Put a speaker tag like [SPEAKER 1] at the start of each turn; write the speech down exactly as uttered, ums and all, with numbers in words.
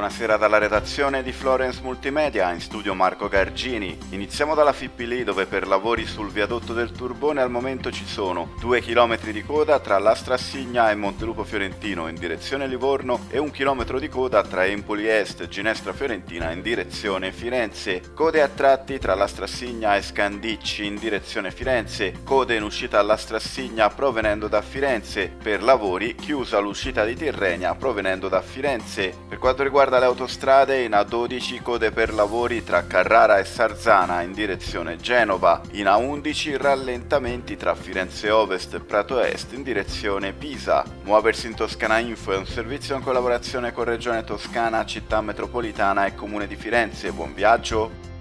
[SPEAKER 1] buonasera dalla redazione di Florence Multimedia, in studio Marco Gargini. Iniziamo dalla Fippili, dove per lavori sul viadotto del Turbone al momento ci sono due chilometri di coda tra Lastrassigna e Montelupo Fiorentino in direzione Livorno e un chilometro di coda tra Empoli Est e Ginestra Fiorentina in direzione Firenze. Code a tratti tra Lastrassigna e Scandicci in direzione Firenze, code in uscita a Lastrassigna provenendo da Firenze, per lavori chiusa l'uscita di Tirrenia provenendo da Firenze. Per quanto riguarda le autostrade, in A dodici code per lavori tra Carrara e Sarzana in direzione Genova, in A undici rallentamenti tra Firenze Ovest e Prato Est in direzione Pisa. Muoversi in Toscana Info è un servizio in collaborazione con Regione Toscana, Città Metropolitana e Comune di Firenze. Buon viaggio!